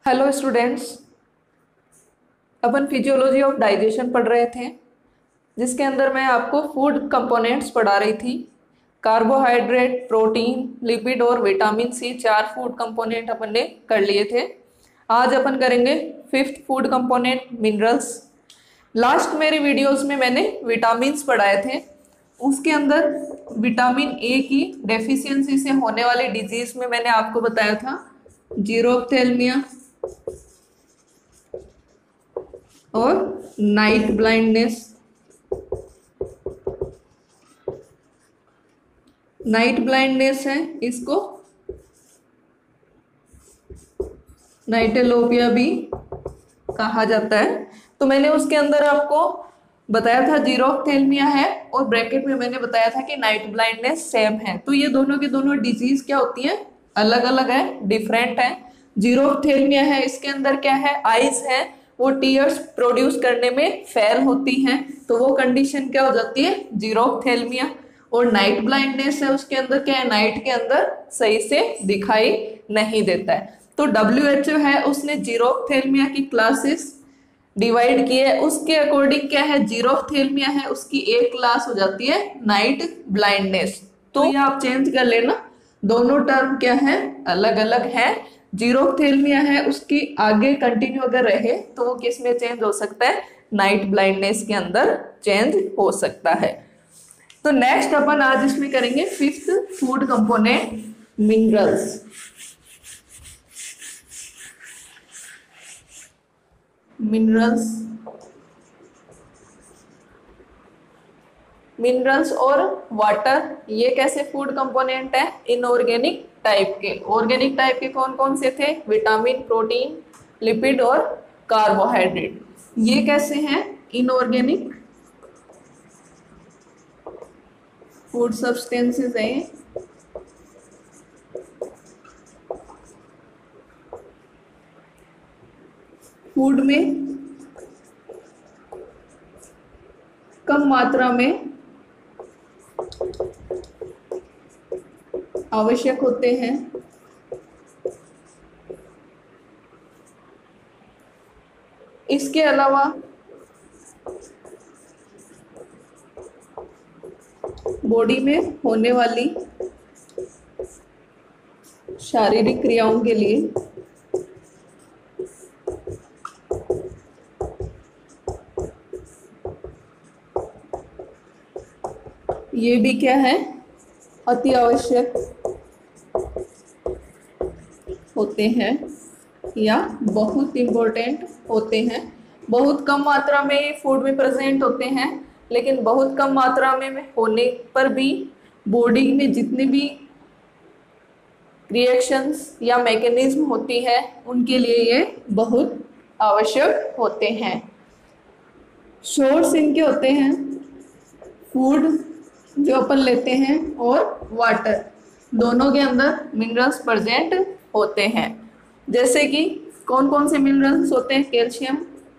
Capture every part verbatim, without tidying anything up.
Hello students, अपन physiology of digestion पढ़ रहे थे, जिसके अंदर मैं आपको फूड कंपोनेंट्स पढ़ा रही थी। कार्बोहाइड्रेट, प्रोटीन, लिपिड और विटामिन सी, चार फूड कंपोनेंट अपन ने कर लिए थे। आज अपन करेंगे fifth food component, minerals. Last मेरी वीडियोस में मैंने विटामिन्स पढ़ाए थे। उसके अंदर विटामिन ए की डेफिशिएंसी से होने वाली डिजीज में मैंने आपको बताया था जीरोफ्थेल्मिया और नाइट ब्लाइंडनेस। नाइट ब्लाइंडनेस है, इसको नाइटेलोपिया भी कहा जाता है। तो मैंने उसके अंदर आपको बताया था जीरोफ्थेल्मिया है और ब्रैकेट में मैंने बताया था कि नाइट ब्लाइंडनेस सेम है। तो ये दोनों की दोनों डिजीज क्या होती है, अलग अलग है, डिफरेंट है। जीरोफ्थेल्मिया है, इसके अंदर क्या है, आइज है, वो टीयर्स प्रोड्यूस करने में फेल होती हैं, तो वो कंडीशन क्या हो जाती है, जीरोफ्थेल्मिया। और नाइट ब्लाइंडनेस है, उसके अंदर क्या है, नाइट के अंदर सही से दिखाई नहीं देता है। तो डब्ल्यू एच ओ है, उसने जीरोफ्थेल्मिया की क्लासेस डिवाइड किए, उसके अकॉर्डिंग क्या है, जीरोफ्थेल्मिया है, उसकी एक क्लास हो जाती है नाइट ब्लाइंडनेस। तो ये आप चेंज कर लेना, दोनों टर्म क्या है, अलग अलग है। जीरोफ्थेल्मिया है, उसकी आगे कंटिन्यू अगर रहे तो वो किस में चेंज हो सकता है, नाइट ब्लाइंडनेस के अंदर चेंज हो सकता है। तो नेक्स्ट अपन आज इसमें करेंगे fifth food component, minerals. Minerals minerals और वाटर, ये कैसे फूड कंपोनेंट है, इनऑर्गेनिक टाइप के। ऑर्गेनिक टाइप के कौन कौन से थे, विटामिन, प्रोटीन, लिपिड और कार्बोहाइड्रेट। ये कैसे हैं, इनऑर्गेनिक फूड सब्सटेंसेस हैं। फूड में कम मात्रा में आवश्यक होते हैं। इसके अलावा बॉडी में होने वाली शारीरिक क्रियाओं के लिए ये भी क्या है, अति आवश्यक होते हैं या बहुत इंपॉर्टेंट होते हैं। बहुत कम मात्रा में फूड में प्रेजेंट होते हैं, लेकिन बहुत कम मात्रा में होने पर भी बॉडी में जितने भी रिएक्शंस या मैकेनिज्म होती है उनके लिए ये बहुत आवश्यक होते हैं। सोर्स इनके होते हैं फूड जो अपन लेते हैं और वाटर, दोनों के अंदर मिनरल्स प्रेजेंट होते हैं। जैसे कि कौन कौन से मिनरल्स होते हैं, calcium,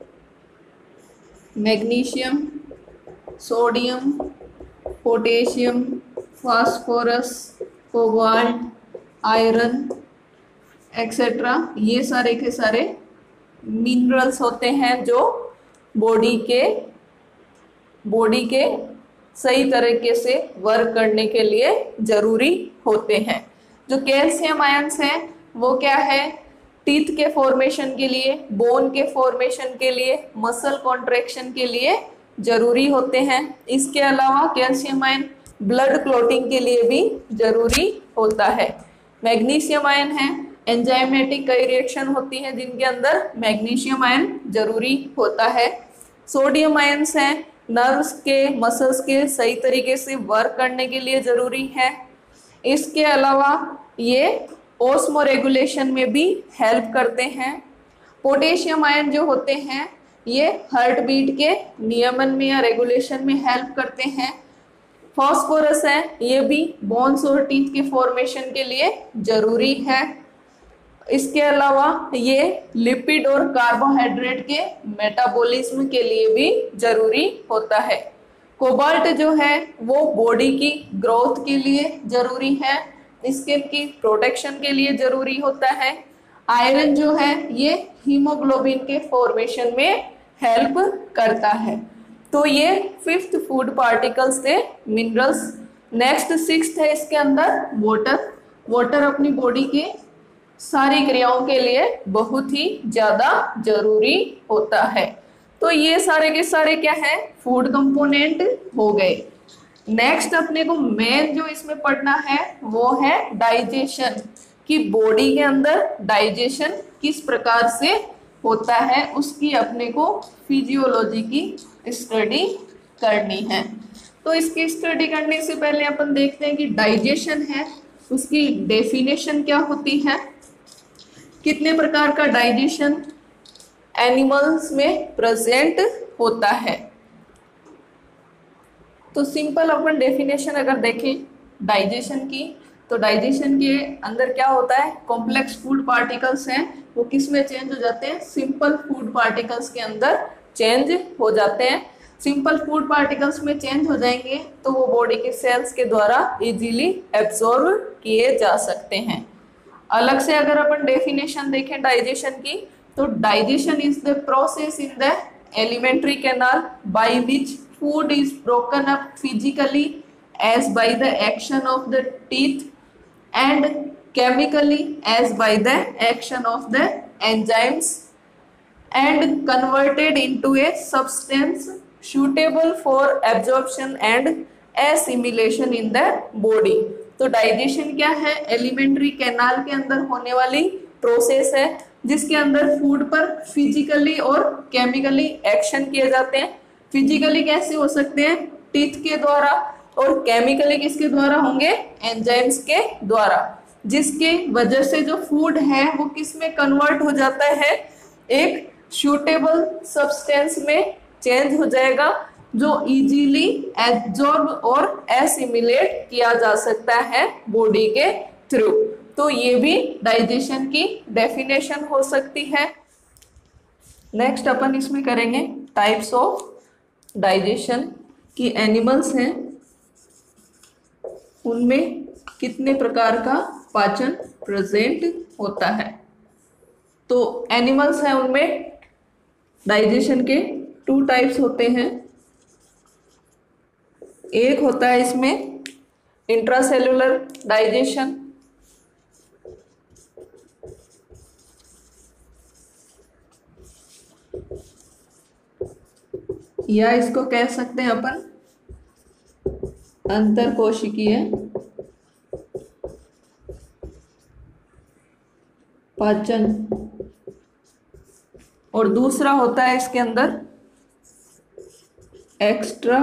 magnesium, sodium, potassium, phosphorus, cobalt, iron etcetera. ये सारे के सारे मिनरल्स होते हैं जो बॉडी के बॉडी के सही तरीके से वर्क करने के लिए जरूरी होते हैं। जो कैल्शियम आयंस हैं वो क्या है, टीथ के फॉर्मेशन के लिए, बोन के फॉर्मेशन के लिए, मसल कॉन्ट्रैक्शन के लिए जरूरी होते हैं। इसके अलावा कैल्शियम आयन ब्लड क्लॉटिंग के लिए भी जरूरी होता है। मैग्नीशियम आयन है, एंजाइमेटिक कई रिएक्शन होती है जिनके अंदर मैग्नीशियम आयन जरूरी होता है। सोडियम आयंस हैं, नर्व्स के, मसल्स के सही तरीके से वर्क करने के लिए जरूरी है। इसके अलावा ये ऑस्मो रेगुलेशन में भी हेल्प करते हैं। पोटेशियम आयन जो होते हैं ये हार्ट बीट के नियमन में या रेगुलेशन में हेल्प करते हैं। फास्फोरस है, ये भी बोन्स और टीथ के फॉर्मेशन के लिए जरूरी है। इसके अलावा ये लिपिड और कार्बोहाइड्रेट के मेटाबॉलिज्म के लिए भी जरूरी होता है। कोबाल्ट जो है वो बॉडी की ग्रोथ के लिए जरूरी है, स्किन की प्रोटेक्शन के लिए जरूरी होता है। आयरन जो है ये हीमोग्लोबिन के फॉर्मेशन में हेल्प करता है। तो ये फिफ्थ फूड पार्टिकल्स थे, मिनरल्स। नेक्स्ट सिक्स्थ है इसके अंदर वाटर। वाटर अपनी बॉडी के सारी क्रियाओं के लिए बहुत ही ज्यादा जरूरी होता है। तो ये सारे के सारे क्या है, फूड कंपोनेंट हो गए। नेक्स्ट अपने को मेन जो इसमें पढ़ना है वो है डाइजेशन, कि बॉडी के अंदर डाइजेशन किस प्रकार से होता है, उसकी अपने को फिजियोलॉजी की स्टडी करनी है। तो इसकी स्टडी करने से पहले अपन देखते हैं कि डाइजेशन है उसकी डेफिनेशन क्या होती है, कितने प्रकार का डाइजेशन एनिमल्स में प्रेजेंट होता है। तो सिंपल अपन डेफिनेशन अगर देखें डाइजेशन की, तो डाइजेशन के अंदर क्या होता है, कॉम्प्लेक्स फूड पार्टिकल्स हैं वो किस में चेंज हो जाते हैं, सिंपल फूड पार्टिकल्स के अंदर चेंज हो जाते हैं। सिंपल फूड पार्टिकल्स में चेंज हो जाएंगे तो वो बॉडी के सेल्स के द्वारा इजीली एब्जॉर्ब किए जा सकते हैं। अलग से अगर अपन डेफिनेशन देखें डाइजेशन की, तो digestion is the process in the alimentary canal by which food is broken up physically as by the action of the teeth and chemically as by the action of the enzymes and converted into a substance suitable for absorption and assimilation in the body। तो digestion क्या है, alimentary canal के अंदर होने वाली process है जिसके अंदर फूड पर फिजिकली और केमिकली एक्शन किए जाते हैं। फिजिकली कैसे हो सकते हैं, टीथ के द्वारा, और केमिकली किसके द्वारा होंगे, एंजाइम्स के द्वारा, जिसके वजह से जो फूड है वो किस में कन्वर्ट हो जाता है, एक सूटेबल सब्सटेंस में चेंज हो जाएगा जो इजीली एब्जॉर्ब और एसिमिलेट किया जा सकता है बॉडी के थ्रू। तो ये भी डाइजेशन की डेफिनेशन हो सकती है। नेक्स्ट अपन इसमें करेंगे टाइप्स ऑफ डाइजेशन, की एनिमल्स हैं उनमें कितने प्रकार का पाचन प्रेजेंट होता है। तो एनिमल्स हैं उनमें डाइजेशन के टू टाइप्स होते हैं। एक होता है इसमें इंट्रासेल्युलर डाइजेशन, या इसको कह सकते हैं अपन अंतरकोशिकीय पाचन। और दूसरा होता है इसके अंदर एक्स्ट्रा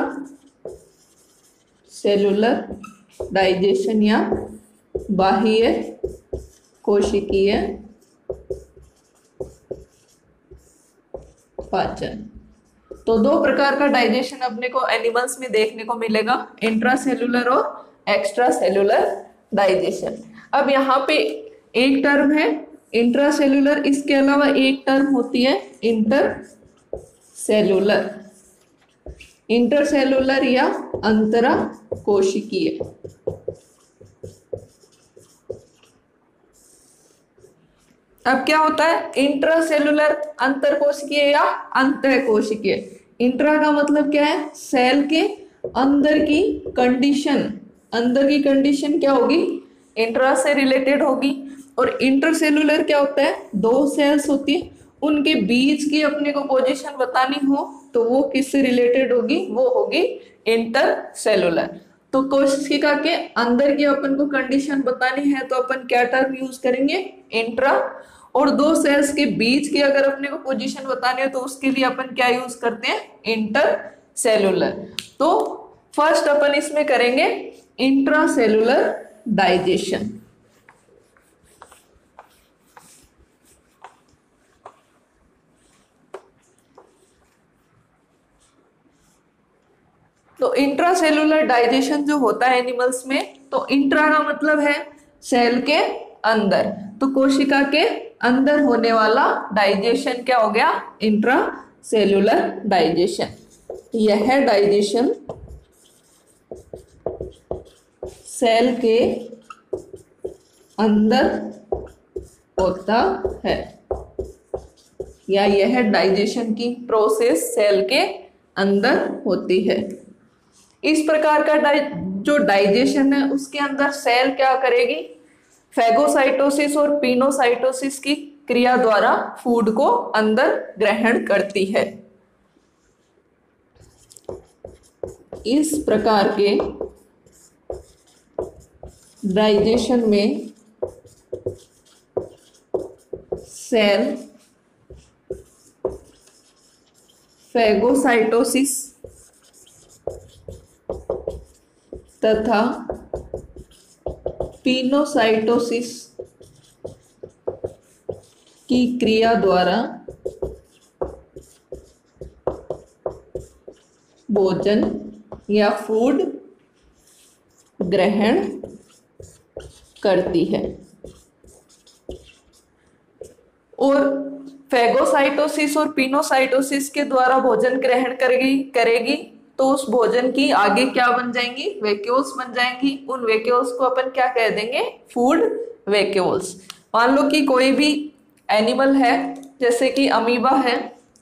सेलुलर डाइजेशन या बाह्य कोशिकीय पाचन। तो दो प्रकार का डाइजेशन अपने को एनिमल्स में देखने को मिलेगा, इंट्रासेलुलर और एक्स्ट्रा सेलुलर डाइजेशन। अब यहाँ पे एक टर्म है इंट्रासेलुलर, इसके अलावा एक टर्म होती है इंटरसेलुलर। इंटरसेलुलर या अंतरा कोशिकीय। अब क्या होता है, इंट्रासेलुलर अंतरकोशिकीय या अंतःकोशिकीय। इंट्रा का मतलब क्या है, सेल के अंदर की कंडीशन, अंदर की कंडीशन क्या होगी, इंट्रा से रिलेटेड होगी। और इंटरसेलुलर क्या होता है, दो सेल्स होती है उनके बीच की अपने को पोजीशन बतानी हो तो वो किससे रिलेटेड होगी, वो होगी इंटरसेलुलर। तो कोशिका के अंदर की अपन को कंडीशन बतानी है तो अपन क्या टर्म यूज करेंगे, इंट्रा। और दो सेल्स के बीच की अगर अपने को पोजीशन बतानी है तो उसके लिए अपन क्या यूज करते हैं, इंटरसेलुलर। तो फर्स्ट अपन इसमें करेंगे इंट्रासेलुलर डाइजेशन। तो इंट्रासेलुलर डाइजेशन जो होता है एनिमल्स में, तो इंट्रा का मतलब है सेल के अंदर, तो कोशिका के अंदर होने वाला डाइजेशन क्या हो गया, इंट्रासेलुलर डाइजेशन। यह डाइजेशन सेल के अंदर होता है, या यह डाइजेशन की प्रोसेस सेल के अंदर होती है। इस प्रकार का डाइ जो डाइजेशन है उसके अंदर सेल क्या करेगी, फैगोसाइटोसिस और पिनोसाइटोसिस की क्रिया द्वारा फूड को अंदर ग्रहण करती है। इस प्रकार के डाइजेशन में सेल फैगोसाइटोसिस तथा पिनोसाइटोसिस की क्रिया द्वारा भोजन या फूड ग्रहण करती है। और फैगोसाइटोसिस और पिनोसाइटोसिस के द्वारा भोजन ग्रहण करेगी करेगी तो उस भोजन की आगे क्या बन जाएंगी, वैक्यूल्स बन जाएंगी। उन वैक्यूल्स को अपन क्या कह देंगे, फूड वैक्यूल्स। मान लो कि कोई भी एनिमल है, जैसे कि अमीबा है,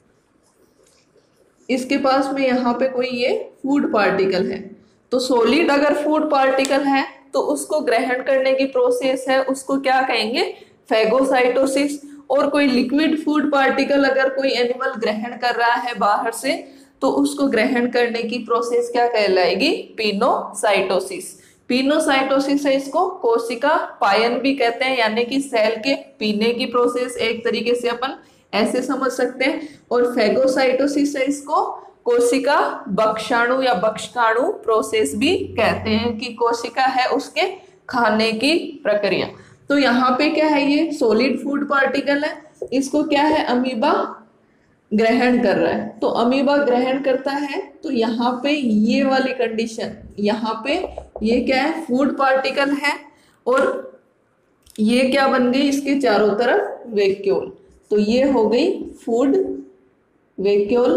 इसके पास में यहाँ पे कोई ये फूड पार्टिकल है, तो सॉलिड अगर फूड पार्टिकल है तो उसको ग्रहण करने की प्रोसेस है, उसको क्या कहेंगे, फैगोसाइटोसिस। और कोई लिक्विड फूड पार्टिकल अगर कोई एनिमल ग्रहण कर रहा है बाहर से, तो उसको ग्रहण करने की प्रोसेस क्या कहलाएगी, पिनोसाइटोसिस। पिनोसाइटोसिस है, इसको कोशिका पायन भी कहते हैं, यानी कि सेल के पीने की प्रोसेस एक तरीके से अपन ऐसे समझ सकते हैं। और फैगोसाइटोसिस है, इसको कोशिका बक्षाणु या बक्षकाणु प्रोसेस भी कहते हैं, कि कोशिका है उसके खाने की प्रक्रिया। तो यहाँ पे क्या है, ये सॉलिड फूड पार्टिकल है, इसको क्या है, अमीबा ग्रहण कर रहा है। तो अमीबा ग्रहण करता है, तो यहाँ पे ये वाली कंडीशन, यहाँ पे ये क्या है, फूड पार्टिकल है, और ये क्या बन गई, इसके चारों तरफ वैक्यूल। तो ये हो गई फूड वैक्यूल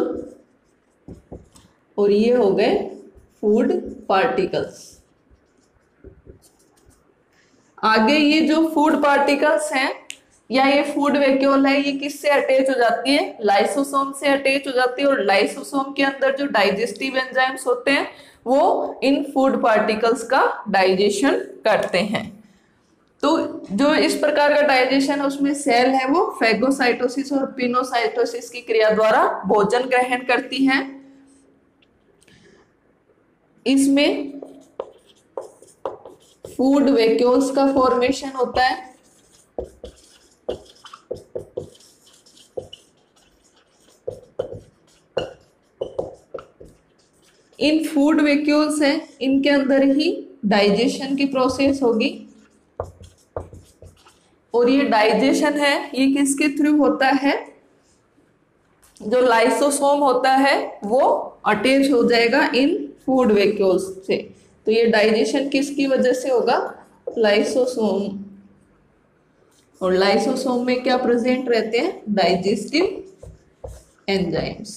और ये हो गए फूड पार्टिकल्स। आगे ये जो फूड पार्टिकल्स हैं या ये फूड वैक्यूल है, ये किससे अटैच हो जाती है, लाइसोसोम से अटैच हो जाती है। और लाइसोसोम के अंदर जो डाइजेस्टिव एंजाइम्स होते हैं वो इन फूड पार्टिकल्स का डाइजेशन करते हैं। तो जो इस प्रकार का डाइजेशन है उसमें सेल है वो फैगोसाइटोसिस और पिनोसाइटोसिस की क्रिया द्वारा भोजन ग्रहण करती हैं। इसमें फूड वैक्यूल्स का फॉर्मेशन होता है। इन फूड वैक्यूल्स हैं, इनके अंदर ही डाइजेशन की प्रोसेस होगी। और ये डाइजेशन है ये किसके थ्रू होता है, जो लाइसोसोम होता है वो अटैच हो जाएगा इन फूड वैक्यूल्स से। तो ये डाइजेशन किसकी वजह से होगा, लाइसोसोम। और लाइसोसोम में क्या प्रेजेंट रहते हैं, डाइजेस्टिव एंजाइम्स।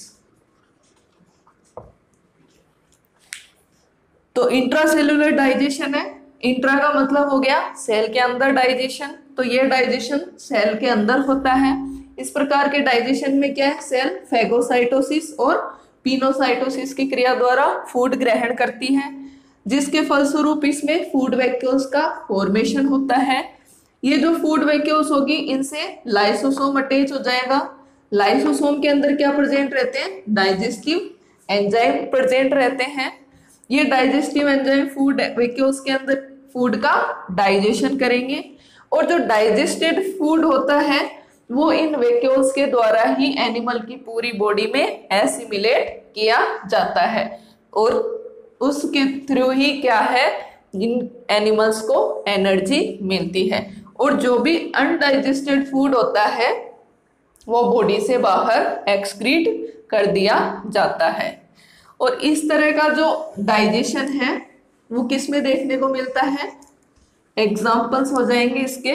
तो इंट्रासेल्युलर डाइजेशन है, इंट्रा का मतलब हो गया सेल के अंदर डाइजेशन, तो ये डाइजेशन सेल के अंदर होता है। इस प्रकार के डाइजेशन में क्या है, सेल फैगोसाइटोसिस और पिनोसाइटोसिस की क्रिया द्वारा फूड ग्रहण करती है, जिसके फलस्वरूप इसमें फूड वैक्यूल्स का फॉर्मेशन होता है। ये जो फूड वैक्यूल्स होगी इनसे लाइसोसोम अटैच हो जाएगा। लाइसोसोम के अंदर क्या प्रेजेंट रहते हैं, डाइजेस्टिव एंजाइम प्रेजेंट रहते हैं। ये डाइजेस्टिव एंजाइम फूड वैक्यूल्स के अंदर फूड का डाइजेशन करेंगे। और जो डाइजेस्टेड फूड होता है वो इन वैक्यूल्स के द्वारा ही एनिमल की पूरी बॉडी में एसिमिलेट किया जाता है, और उसके थ्रू ही क्या है, इन एनिमल्स को एनर्जी मिलती है। और जो भी अनडाइजेस्टेड फूड होता है वो बॉडी से बाहर एक्सक्रीट कर दिया जाता है। और इस तरह का जो डाइजेशन है वो किस में देखने को मिलता है, एग्जाम्पल्स हो जाएंगे इसके,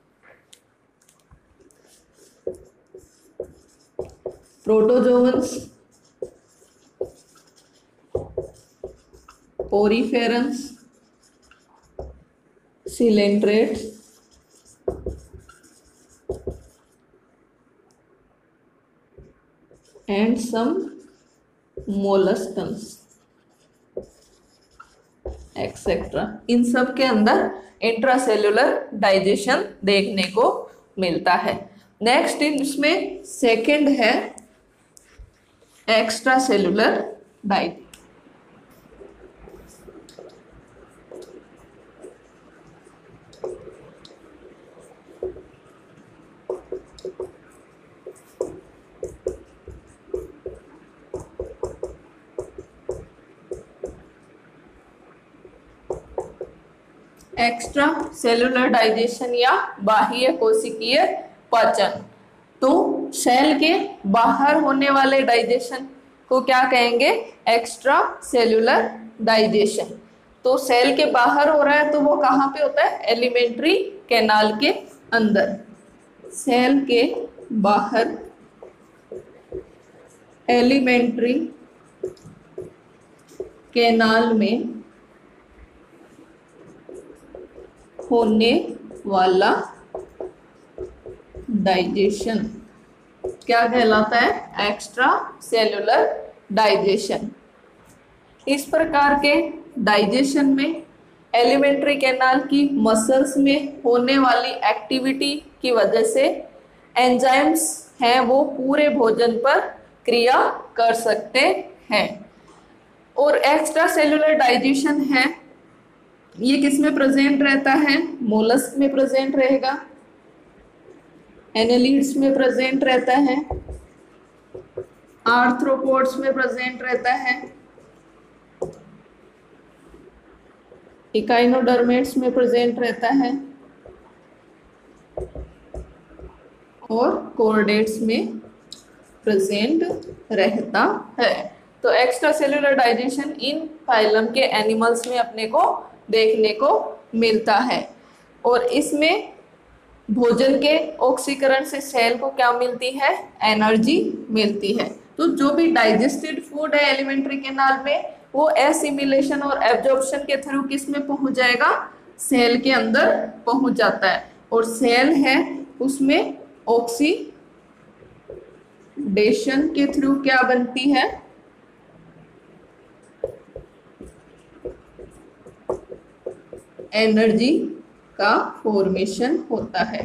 protozoans, poriferans, coelenterates, and some molluscans etcetera. इन सब के अंदर इंट्रासेल्युलर डाइजेशन देखने को मिलता है। नेक्स्ट इसमें सेकंड है extra cellular digestion. Extra cellular digestion या बाह्य कोशिकीय पाचन, तो सेल के बाहर होने वाले डाइजेशन को क्या कहेंगे? Extra cellular digestion. तो सेल के बाहर हो रहा है तो वो कहाँ पे होता है? एलिमेंट्री कैनाल के अंदर। सेल के बाहर एलिमेंट्री कैनाल में होने वाला डाइजेशन क्या कहलाता है? Extra cellular digestion. इस प्रकार के डाइजेशन में एलिमेंट्री कैनाल की मसल्स में होने वाली एक्टिविटी की वजह से एंजाइम्स हैं वो पूरे भोजन पर क्रिया कर सकते हैं। और एक्स्ट्रा सेल्युलर डाइजेशन है ये किस में प्रेजेंट रहता है? मोलस्क में प्रेजेंट रहेगा, एनेलिड्स में प्रेजेंट रहता है, आर्थ्रोपोड्स में प्रेजेंट रहता है, इकाइनोडर्मेट्स में प्रेजेंट रहता है और कोर्डेट्स में प्रेजेंट रहता है। तो एक्स्ट्रा सेल्युलर डाइजेशन इन फाइलम के एनिमल्स में अपने को देखने को मिलता है। और इसमें भोजन के ऑक्सीकरण से सेल को क्या मिलती है? एनर्जी मिलती है। तो जो भी डाइजेस्टेड फूड है एलिमेंट्री कैनाल में वो एसिमिलेशन और एब्जॉर्प्शन के थ्रू किस में पहुंच जाएगा? सेल के अंदर पहुंच जाता है। और सेल है उसमें ऑक्सीडेशन के थ्रू क्या बनती है? एनर्जी का फॉर्मेशन होता है।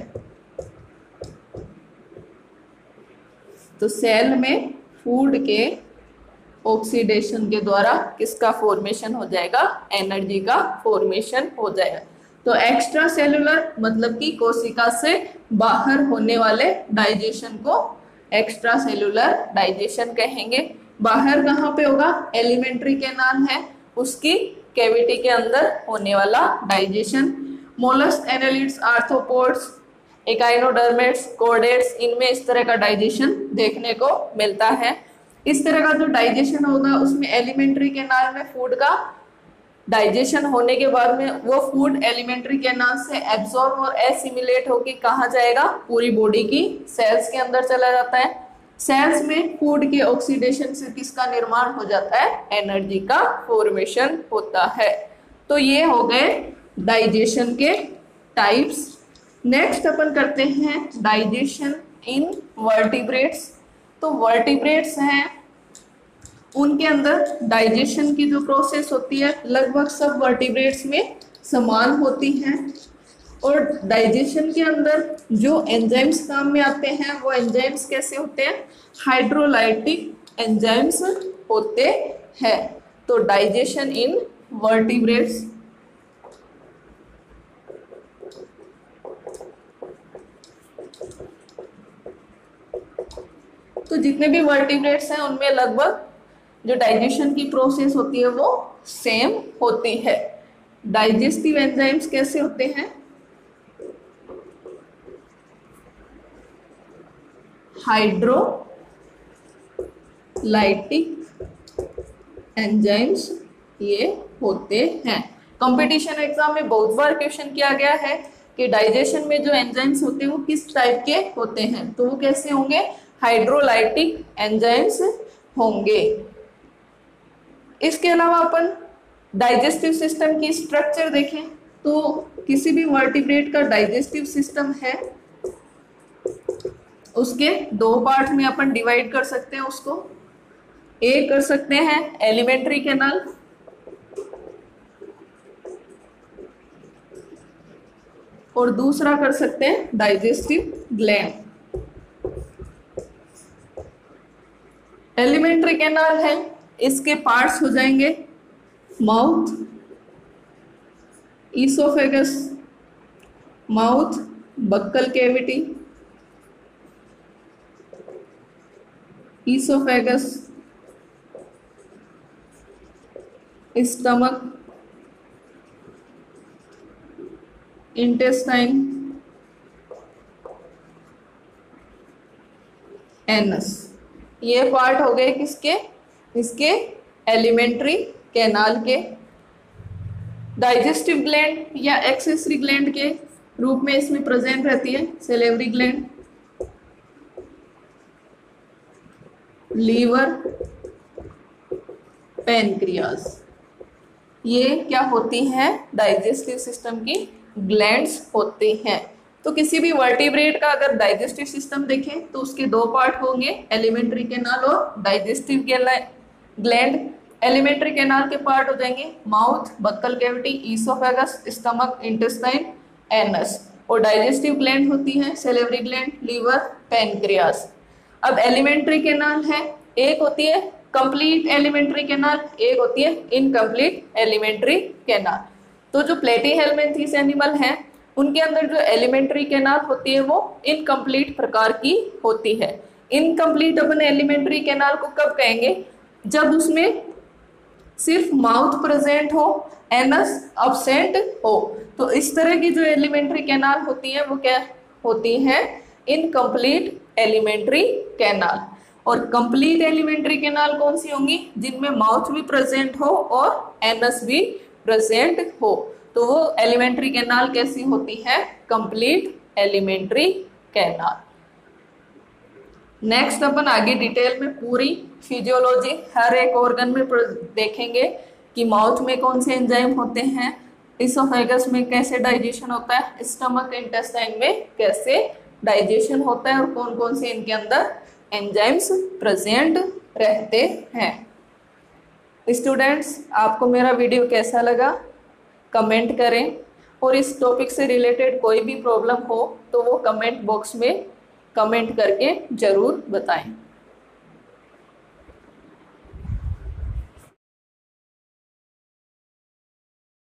तो सेल में फूड के ऑक्सीडेशन के द्वारा किसका फॉर्मेशन हो जाएगा? एनर्जी का फॉर्मेशन हो जाएगा। तो एक्स्ट्रा सेल्युलर मतलब कि कोशिका से बाहर होने वाले डाइजेशन को एक्स्ट्रा सेल्युलर डाइजेशन कहेंगे। बाहर कहाँ पे होगा? एलिमेंट्री कैनाल है उसकी कैविटी के अंदर होने वाला digestion. Mollusc, annelids, arthropods, echinoderms, chordates इनमें इस तरह का डाइजेशन देखने को मिलता है। इस तरह का जो डाइजेशन होगा उसमें एलिमेंट्री कैनाल में फूड का डाइजेशन होने के बाद में वो फूड एलिमेंट्री कैनाल से एब्जॉर्ब और एसिमिलेट होके कहाँ जाएगा? पूरी बॉडी की सेल्स के अंदर चला जाता है। सेल्स में फूड के ऑक्सीडेशन से किसका निर्माण हो जाता है? एनर्जी का फॉर्मेशन होता है। तो ये हो गए डाइजेशन के टाइप्स। नेक्स्ट अपन करते हैं डाइजेशन इन वर्टिब्रेट्स। तो वर्टिब्रेट्स हैं उनके अंदर डाइजेशन की जो प्रोसेस होती है लगभग सब वर्टिब्रेट्स में समान होती हैं। और डाइजेशन के अंदर जो एंजाइम्स काम में आते हैं वो एंजाइम्स कैसे होते हैं? हाइड्रोलाइटिक एंजाइम्स होते हैं। तो डाइजेशन इन वर्टिब्रेट्स तो जितने भी वर्टिब्रेट्स हैं उनमें लगभग जो डाइजेशन की प्रोसेस होती है वो सेम होती है। डाइजेस्टिव एंजाइम्स कैसे होते हैं? हाइड्रोलाइटिक एंजाइम्स ये होते हैं। कंपटीशन एग्जाम में बहुत बार क्वेश्चन किया गया है कि डाइजेशन में जो एंजाइम्स होते हैं वो किस टाइप के होते हैं? तो वो कैसे होंगे? हाइड्रोलाइटिक एंजाइम्स होंगे। इसके अलावा अपन डाइजेस्टिव सिस्टम की स्ट्रक्चर देखें तो किसी भी वर्टिब्रेट का डाइजेस्टिव सिस्टम है उसके दो पार्ट में अपन डिवाइड कर सकते हैं उसको। एक कर सकते हैं एलिमेंट्री कैनाल, और दूसरा कर सकते हैं डाइजेस्टिव ग्लैंड। एलिमेंट्री कैनाल है, इसके पार्ट्स हो जाएंगे mouth, oesophagus, mouth, buccal cavity, oesophagus, stomach, intestine, anus. ये पार्ट हो गए किसके? इसके एलिमेंट्री कैनाल के। डाइजेस्टिव ग्लैंड या एक्सेसरी ग्लैंड के रूप में इसमें प्रेजेंट रहती है सेलेवरी ग्लैंड, लीवर, पैनक्रियाज। ये क्या होती हैं? डाइजेस्टिव सिस्टम की ग्लैंड्स होती हैं। तो किसी भी वर्टिब्रेट का अगर डाइजेस्टिव सिस्टम देखें तो उसके दो पार्ट होंगे, एलिमेंट्री कैनाल और डाइजेस्टिव ग्लैंड। एलिमेंट्री कैनाल के पार्ट हो जाएंगे mouth, buccal cavity, oesophagus, stomach, intestine, anus. और डाइजेस्टिव ग्लैंड होती है सेलेवरी ग्लैंड, लीवर, पैनक्रियाज। अब एलिमेंट्री कैनाल है, एक होती है कंप्लीट एलिमेंट्री कैनाल, एक होती है इनकम्प्लीट एलिमेंट्री कैनाल। तो जो प्लेटीहेल्मिन्थेस एनिमल हैं उनके अंदर जो एलिमेंट्री कैनाल होती है वो इनकम्प्लीट प्रकार की होती है। इनकम्प्लीट अपन एलिमेंट्री कैनाल को कब कहेंगे? जब उसमें सिर्फ माउथ प्रेजेंट हो, एनस अब्सेंट हो। तो इस तरह की जो एलिमेंट्री कैनाल होती है वो क्या होती है? Incomplete alimentary canal. और कंप्लीट एलिमेंट्री कैनाल कौन सी होंगी? जिनमें माउथ भी प्रेजेंट हो और एनस भी प्रेजेंट हो। तो वो एलिमेंट्री कैनाल कैसी होती है? Complete alimentary canal. नेक्स्ट अपन आगे डिटेल में पूरी फिजियोलॉजी हर एक ऑर्गन में देखेंगे कि माउथ में कौन से एंजाइम होते हैं, इसोफेगस में कैसे डाइजेशन होता है, स्टमक इंटेस्टाइन में कैसे डाइजेशन होता है और कौन कौन से इनके अंदर एंजाइम्स प्रेजेंट रहते हैं। स्टूडेंट्स, आपको मेरा वीडियो कैसा लगा कमेंट करें, और इस टॉपिक से रिलेटेड कोई भी प्रॉब्लम हो तो वो कमेंट बॉक्स में कमेंट करके ज़रूर बताएं।